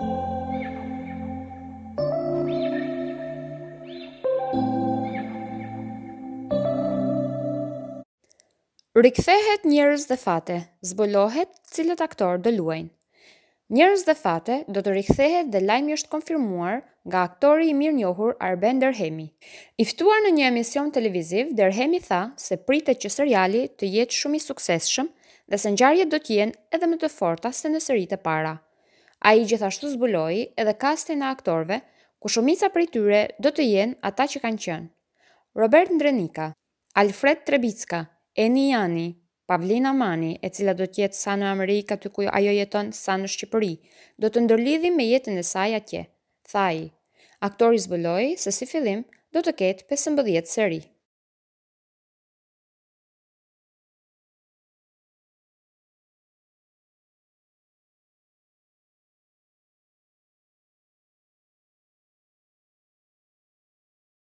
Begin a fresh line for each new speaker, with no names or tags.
Rikthehet njerëz dhe fate, zbulohet cilët aktorë do luajnë. Njerëz dhe fate do të rikthehet dhe lajmi është konfirmuar nga aktori i mirënjohur Arben Derhemi. I ftuar në një emision televiziv, Derhemi tha se pritet që seriali të jetë shumë i suksesshëm dhe se ngjarjet do të jenë edhe më të forta se në seritë e para. Ai gjithashtu zbuloi edhe kastin e aktorëve, ku shumica prej tyre do të jenë ata që kanë qenë: Robert Ndrenika, Alfred Trebicka, Eni Jani, Pavlina Mani, e cila do të jetë sa në Amerikë aty ku ajo jeton, sa në Shqipëri, do të ndërlidhim me jetën e saj atje, tha ai. Aktori zbuloi se si fillim do të ketë 15 seri.